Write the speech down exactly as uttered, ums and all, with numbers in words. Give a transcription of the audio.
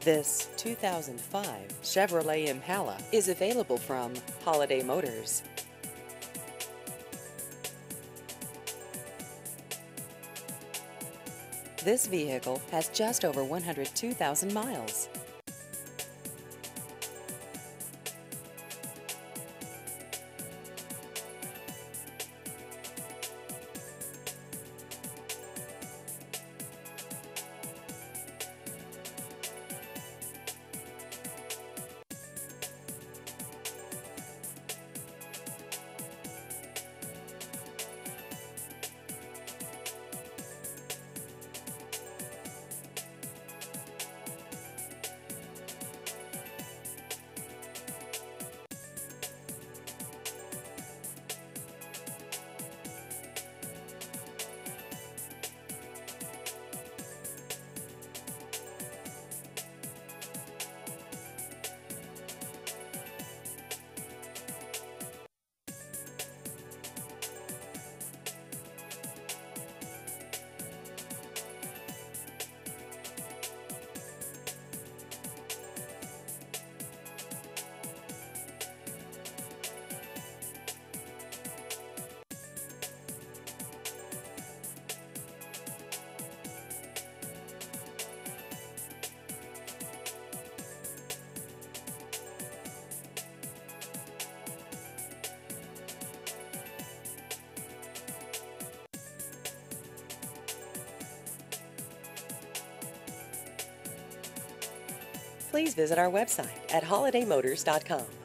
This two thousand five Chevrolet Impala is available from Holiday Motors. This vehicle has just over one hundred two thousand miles. Please visit our website at holiday motors dot com.